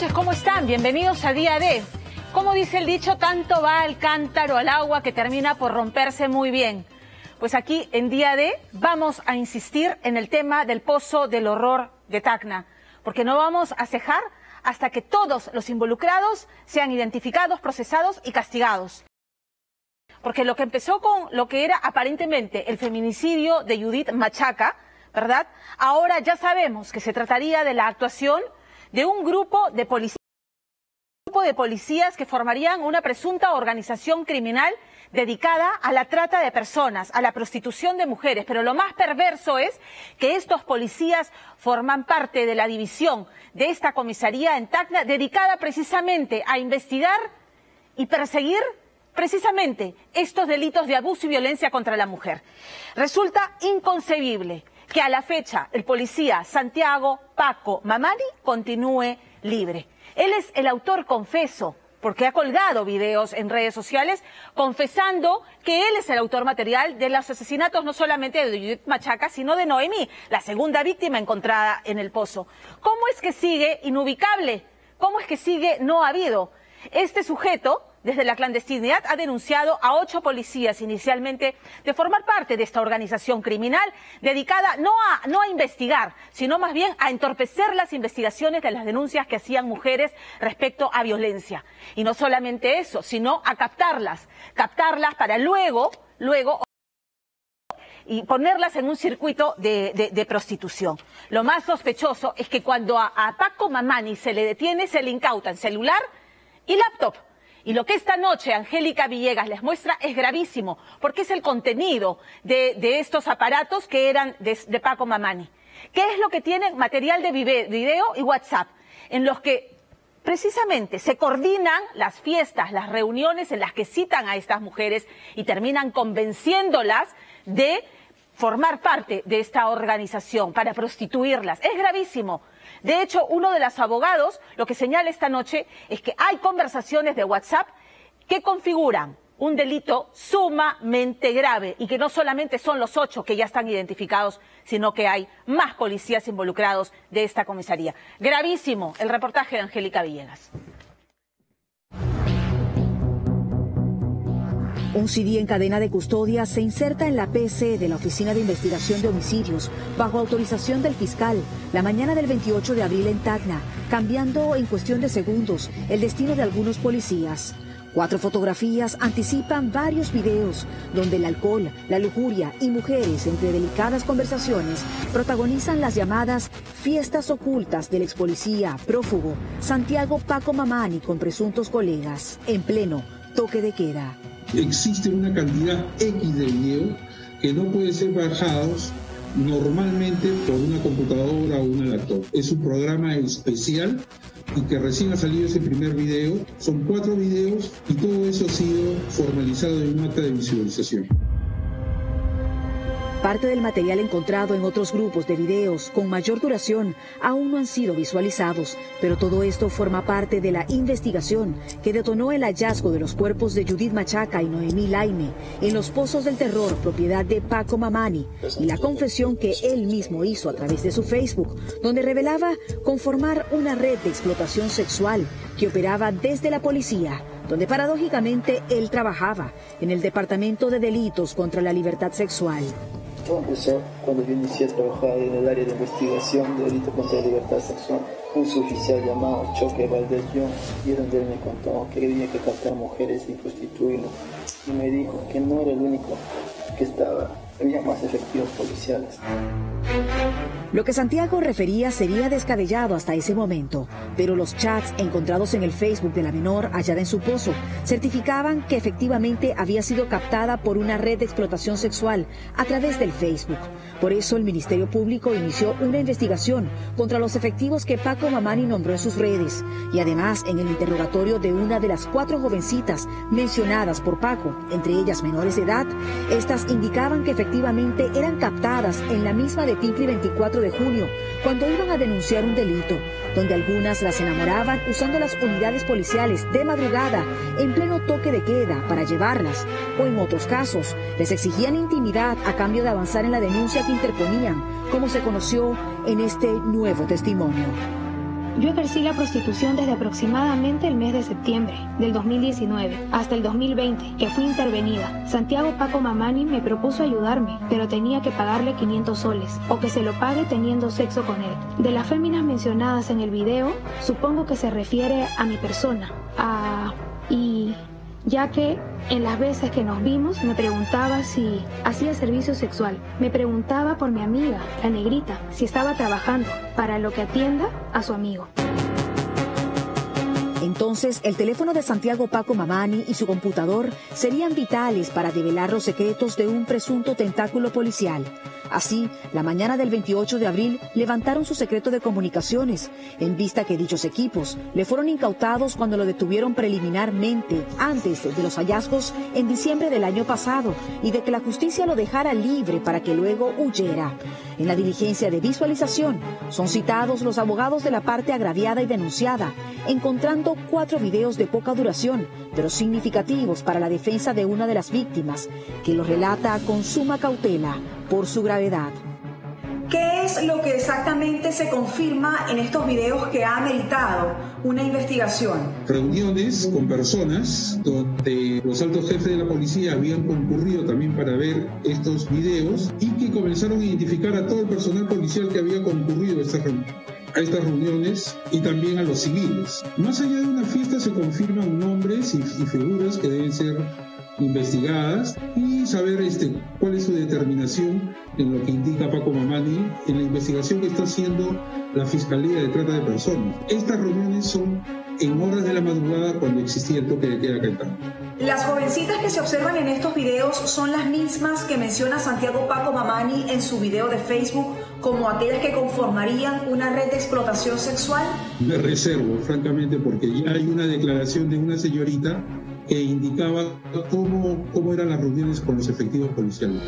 noches, ¿cómo están? Bienvenidos a Día D. Como dice el dicho, tanto va el cántaro al agua que termina por romperse muy bien. Pues aquí en Día D vamos a insistir en el tema del pozo del horror de Tacna, porque no vamos a cejar hasta que todos los involucrados sean identificados, procesados y castigados. Porque lo que empezó con lo que era aparentemente el feminicidio de Judith Machaca, ¿verdad? Ahora ya sabemos que se trataría de la actuación de un grupo de policías que formarían una presunta organización criminal dedicada a la trata de personas, a la prostitución de mujeres. Pero lo más perverso es que estos policías forman parte de la división de esta comisaría en Tacna dedicada precisamente a investigar y perseguir precisamente estos delitos de abuso y violencia contra la mujer. Resulta inconcebible que a la fecha el policía Santiago Paco Mamani continúe libre. Él es el autor confeso, porque ha colgado videos en redes sociales confesando que él es el autor material de los asesinatos no solamente de Judith Machaca, sino de Noemí, la segunda víctima encontrada en el pozo. ¿Cómo es que sigue inubicable? ¿Cómo es que sigue no habido? Este sujeto, desde la clandestinidad, ha denunciado a 8 policías inicialmente de formar parte de esta organización criminal dedicada no a investigar, sino más bien a entorpecer las investigaciones de las denuncias que hacían mujeres respecto a violencia. Y no solamente eso, sino a captarlas para luego y ponerlas en un circuito de prostitución. Lo más sospechoso es que cuando a Paco Mamani se le detiene, se le incautan celular y laptop. Y lo que esta noche Angélica Villegas les muestra es gravísimo, porque es el contenido de estos aparatos que eran de Paco Mamani. ¿Qué es lo que tienen? Material de video y WhatsApp, en los que precisamente se coordinan las fiestas, las reuniones en las que citan a estas mujeres y terminan convenciéndolas de formar parte de esta organización para prostituirlas. Es gravísimo. De hecho, uno de los abogados lo que señala esta noche es que hay conversaciones de WhatsApp que configuran un delito sumamente grave y que no solamente son los 8 que ya están identificados, sino que hay más policías involucrados de esta comisaría. Gravísimo el reportaje de Angélica Villegas. Un CD en cadena de custodia se inserta en la PC de la Oficina de Investigación de Homicidios bajo autorización del fiscal la mañana del 28 de abril en Tacna, cambiando en cuestión de segundos el destino de algunos policías. 4 fotografías anticipan varios videos donde el alcohol, la lujuria y mujeres entre delicadas conversaciones protagonizan las llamadas fiestas ocultas del ex policía prófugo Santiago Paco Mamani con presuntos colegas en pleno toque de queda. Existe una cantidad X de video que no puede ser bajados normalmente por una computadora o una laptop. Es un programa especial y que recién ha salido ese primer video. Son 4 videos y todo eso ha sido formalizado en un acta de visualización. Parte del material encontrado en otros grupos de videos con mayor duración aún no han sido visualizados, pero todo esto forma parte de la investigación que detonó el hallazgo de los cuerpos de Judith Machaca y Noemí Laime en los pozos del terror, propiedad de Paco Mamani, y la confesión que él mismo hizo a través de su Facebook, donde revelaba conformar una red de explotación sexual que operaba desde la policía, donde paradójicamente él trabajaba en el Departamento de Delitos contra la Libertad Sexual. Todo empezó cuando yo inicié a trabajar en el área de investigación de delitos contra la libertad sexual. Un suboficial llamado Choque Valdés John, y es donde él me contó que tenía que captar mujeres y prostituirlas. Y me dijo que no era el único que estaba, había más efectivos policiales. Lo que Santiago refería sería descabellado hasta ese momento, pero los chats encontrados en el Facebook de la menor hallada en su pozo certificaban que efectivamente había sido captada por una red de explotación sexual a través del Facebook. Por eso el Ministerio Público inició una investigación contra los efectivos que Paco Mamani nombró en sus redes, y además en el interrogatorio de una de las 4 jovencitas mencionadas por Paco, entre ellas menores de edad, estas indicaban que efectivamente eran captadas en la misma de Tincli 24 de junio, cuando iban a denunciar un delito, donde algunas las enamoraban usando las unidades policiales de madrugada en pleno toque de queda para llevarlas, o en otros casos les exigían intimidad a cambio de avanzar en la denuncia que interponían, como se conoció en este nuevo testimonio. Yo ejercí la prostitución desde aproximadamente el mes de septiembre del 2019 hasta el 2020, que fui intervenida. Santiago Paco Mamani me propuso ayudarme, pero tenía que pagarle 500 soles, o que se lo pague teniendo sexo con él. De las féminas mencionadas en el video, supongo que se refiere a mi persona, ya que en las veces que nos vimos me preguntaba si hacía servicio sexual. Me preguntaba por mi amiga, la negrita, si estaba trabajando, para lo que atienda a su amigo. Entonces, el teléfono de Santiago Paco Mamani y su computador serían vitales para develar los secretos de un presunto tentáculo policial. Así, la mañana del 28 de abril levantaron su secreto de comunicaciones, en vista que dichos equipos le fueron incautados cuando lo detuvieron preliminarmente antes de los hallazgos en diciembre del año pasado y de que la justicia lo dejara libre para que luego huyera. En la diligencia de visualización son citados los abogados de la parte agraviada y denunciada, encontrando 4 videos de poca duración, pero significativos para la defensa de una de las víctimas, que lo relata con suma cautela por su gravedad. ¿Qué es lo que exactamente se confirma en estos videos que ha ameritado una investigación? Reuniones con personas donde los altos jefes de la policía habían concurrido también para ver estos videos y que comenzaron a identificar a todo el personal policial que había concurrido a estas reuniones y también a los civiles. Más allá de una fiesta se confirman nombres y figuras que deben ser investigadas y saber cuál es su determinación en lo que indica Paco Mamani en la investigación que está haciendo la Fiscalía de Trata de Personas. Estas reuniones son en horas de la madrugada cuando existía el toque de queda acá en Tacna. Las jovencitas que se observan en estos videos son las mismas que menciona Santiago Paco Mamani en su video de Facebook como aquellas que conformarían una red de explotación sexual. Me reservo, francamente, porque ya hay una declaración de una señorita que indicaba cómo eran las reuniones con los efectivos policiales.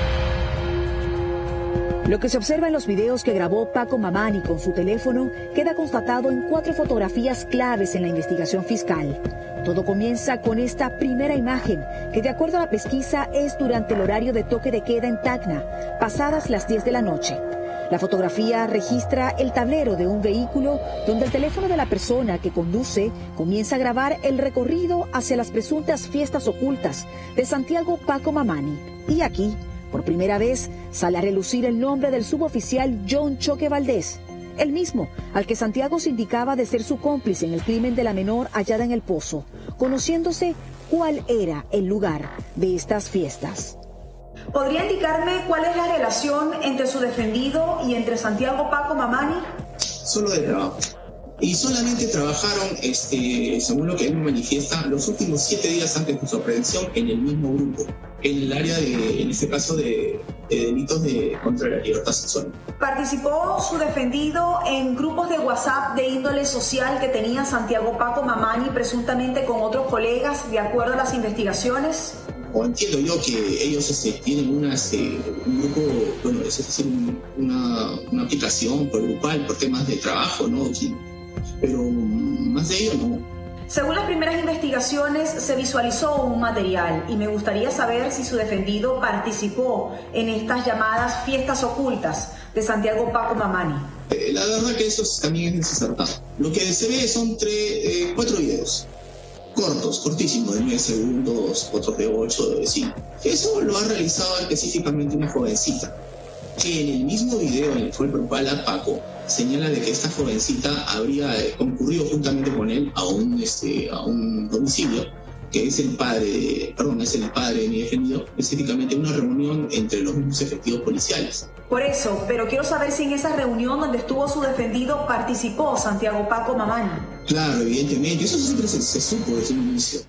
Lo que se observa en los videos que grabó Paco Mamani con su teléfono queda constatado en 4 fotografías claves en la investigación fiscal. Todo comienza con esta primera imagen, que de acuerdo a la pesquisa es durante el horario de toque de queda en Tacna, pasadas las 10 de la noche. La fotografía registra el tablero de un vehículo donde el teléfono de la persona que conduce comienza a grabar el recorrido hacia las presuntas fiestas ocultas de Santiago Paco Mamani. Y aquí, por primera vez, sale a relucir el nombre del suboficial John Choque Valdés, el mismo al que Santiago se indicaba de ser su cómplice en el crimen de la menor hallada en el pozo, conociéndose cuál era el lugar de estas fiestas. ¿Podría indicarme cuál es la relación entre su defendido y entre Santiago Paco Mamani? Solo de trabajo. Y solamente trabajaron, según lo que él me manifiesta, los últimos 7 días antes de su aprehensión en el mismo grupo, en el área en este caso, de delitos contra la libertad sexual. ¿Participó su defendido en grupos de WhatsApp de índole social que tenía Santiago Paco Mamani presuntamente con otros colegas, de acuerdo a las investigaciones? O entiendo yo que ellos tienen un grupo, bueno, es decir, una aplicación por grupal, por temas de trabajo, ¿no? Pero más de ello no. Según las primeras investigaciones, se visualizó un material y me gustaría saber si su defendido participó en estas llamadas fiestas ocultas de Santiago Paco Mamani. La verdad que eso también es desacertado. Lo que se ve son 4 videos. Cortísimos, de 9 segundos, otros de 8, de 5. Eso lo ha realizado específicamente una jovencita, que en el mismo video en el cual propala Paco, señala de que esta jovencita habría concurrido juntamente con él a un domicilio, que es el padre de mi defendido, específicamente una reunión entre los mismos efectivos policiales. Por eso, pero quiero saber si en esa reunión donde estuvo su defendido participó Santiago Paco Mamani. Claro, evidentemente, eso siempre se supo desde un inicio.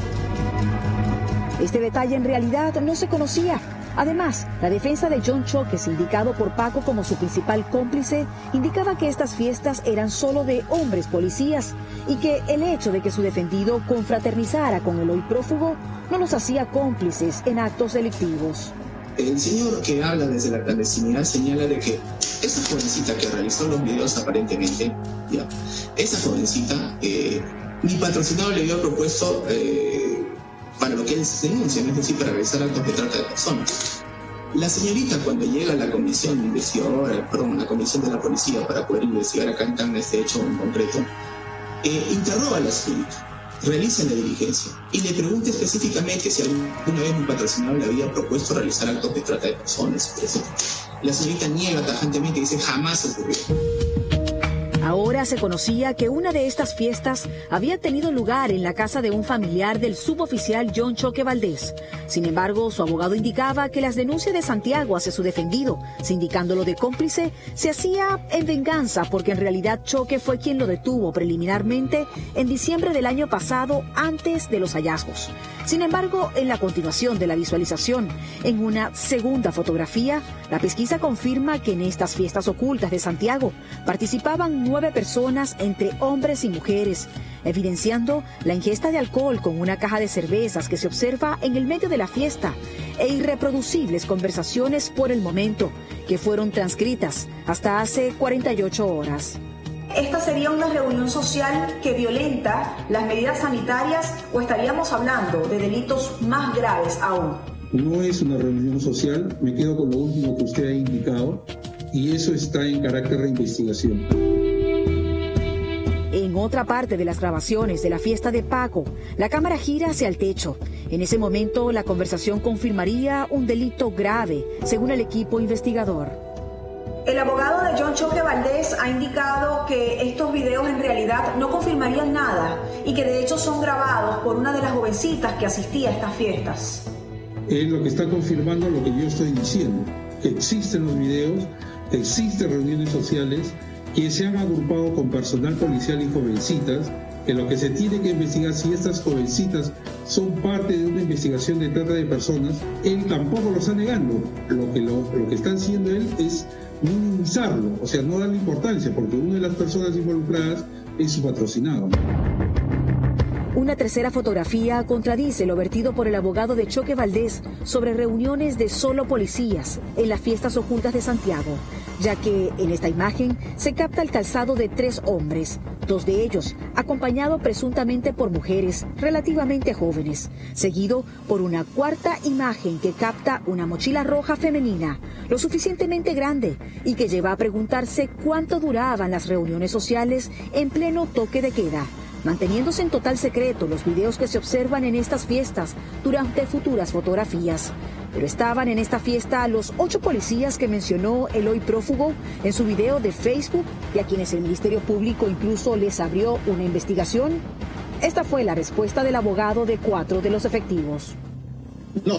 Este detalle en realidad no se conocía. Además, la defensa de John Choques, indicado por Paco como su principal cómplice, indicaba que estas fiestas eran solo de hombres policías y que el hecho de que su defendido confraternizara con el hoy prófugo no los hacía cómplices en actos delictivos. El señor que habla desde la clandestinidad señala de que esa jovencita que realizó los videos aparentemente, esa jovencita, mi patrocinador le había propuesto para lo que él se denuncia, es decir, para realizar actos de trata de personas. La señorita, cuando llega a la comisión investigadora, perdón, la comisión de la policía para poder investigar acá en este hecho en concreto, interroga a la señorita, realiza la diligencia y le pregunta específicamente si alguna vez un patrocinador le había propuesto realizar actos de trata de personas, etc. La señorita niega tajantemente y dice jamás ocurrió. Ahora se conocía que una de estas fiestas había tenido lugar en la casa de un familiar del suboficial John Choque Valdés. Sin embargo, su abogado indicaba que las denuncias de Santiago hacia su defendido, sindicándolo de cómplice, se hacía en venganza porque en realidad Choque fue quien lo detuvo preliminarmente en diciembre del año pasado antes de los hallazgos. Sin embargo, en la continuación de la visualización, en una segunda fotografía, la pesquisa confirma que en estas fiestas ocultas de Santiago participaban 9 personas entre hombres y mujeres, evidenciando la ingesta de alcohol con una caja de cervezas que se observa en el medio de la fiesta e irreproducibles conversaciones por el momento, que fueron transcritas hasta hace 48 horas. ¿Esta sería una reunión social que violenta las medidas sanitarias o estaríamos hablando de delitos más graves aún? No es una reunión social, me quedo con lo último que usted ha indicado y eso está en carácter de investigación. En otra parte de las grabaciones de la fiesta de Paco, la cámara gira hacia el techo. En ese momento, la conversación confirmaría un delito grave, según el equipo investigador. El abogado de John Choque Valdés ha indicado que estos videos en realidad no confirmarían nada y que de hecho son grabados por una de las jovencitas que asistía a estas fiestas. Es lo que está confirmando lo que yo estoy diciendo, que existen los videos, existen reuniones sociales, que se han agrupado con personal policial y jovencitas, que lo que se tiene que investigar si estas jovencitas son parte de una investigación de trata de personas. Él tampoco lo está negando, lo que está haciendo él es minimizarlo, o sea, no darle importancia, porque una de las personas involucradas es su patrocinado. Una tercera fotografía contradice lo vertido por el abogado de Choque Valdés sobre reuniones de solo policías en las fiestas ocultas de Santiago, ya que en esta imagen se capta el calzado de 3 hombres, 2 de ellos acompañados presuntamente por mujeres relativamente jóvenes, seguido por una cuarta imagen que capta una mochila roja femenina, lo suficientemente grande y que lleva a preguntarse cuánto duraban las reuniones sociales en pleno toque de queda, manteniéndose en total secreto los videos que se observan en estas fiestas durante futuras fotografías. Pero estaban en esta fiesta los 8 policías que mencionó el hoy prófugo en su video de Facebook y a quienes el Ministerio Público incluso les abrió una investigación. Esta fue la respuesta del abogado de 4 de los efectivos. No,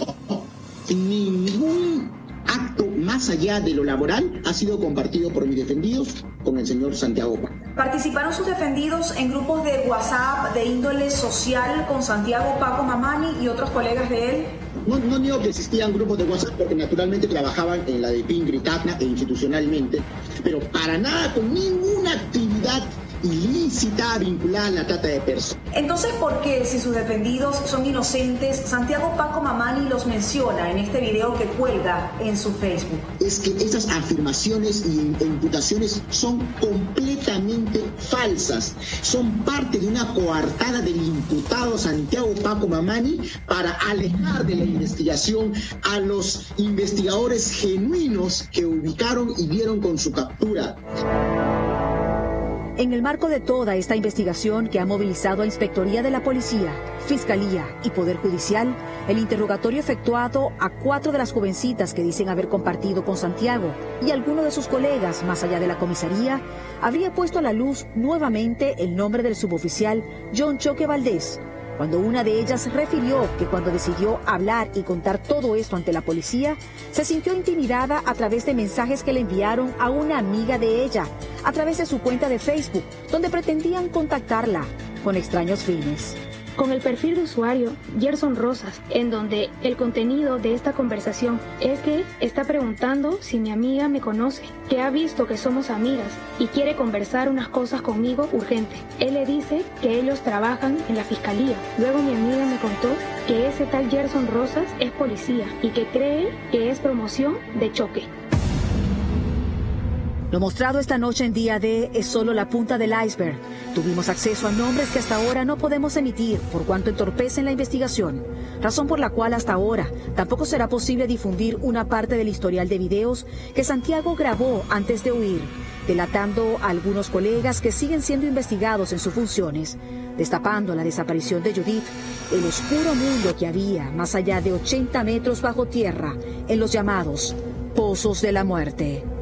ningún acto más allá de lo laboral ha sido compartido por mis defendidos con el señor Santiago Paco. ¿Participaron sus defendidos en grupos de WhatsApp de índole social con Santiago Paco Mamani y otros colegas de él? No niego que existían grupos de WhatsApp porque naturalmente trabajaban en la de Pingri, Tacna e institucionalmente, pero para nada con ninguna actividad ilícita vinculada a la trata de personas. Entonces, ¿por qué, si sus defendidos son inocentes, Santiago Paco Mamani los menciona en este video que cuelga en su Facebook? Es que esas afirmaciones e imputaciones son completamente falsas. Son parte de una coartada del imputado Santiago Paco Mamani para alejar de la investigación a los investigadores genuinos que ubicaron y vieron con su captura. En el marco de toda esta investigación que ha movilizado a Inspectoría de la Policía, Fiscalía y Poder Judicial, el interrogatorio efectuado a 4 de las jovencitas que dicen haber compartido con Santiago y alguno de sus colegas más allá de la comisaría, habría puesto a la luz nuevamente el nombre del suboficial John Choque Valdés, cuando una de ellas refirió que cuando decidió hablar y contar todo esto ante la policía, se sintió intimidada a través de mensajes que le enviaron a una amiga de ella, a través de su cuenta de Facebook, donde pretendían contactarla con extraños fines. Con el perfil de usuario Gerson Rosas, en donde el contenido de esta conversación es que está preguntando si mi amiga me conoce, que ha visto que somos amigas y quiere conversar unas cosas conmigo urgente. Él le dice que ellos trabajan en la fiscalía. Luego mi amiga me contó que ese tal Gerson Rosas es policía y que cree que es promoción de Choque. Lo mostrado esta noche en Día D es solo la punta del iceberg, Tuvimos acceso a nombres que hasta ahora no podemos emitir por cuanto entorpecen la investigación, razón por la cual hasta ahora tampoco será posible difundir una parte del historial de videos que Santiago grabó antes de huir, delatando a algunos colegas que siguen siendo investigados en sus funciones, destapando la desaparición de Judith, el oscuro mundo que había más allá de 80 metros bajo tierra en los llamados Pozos de la Muerte.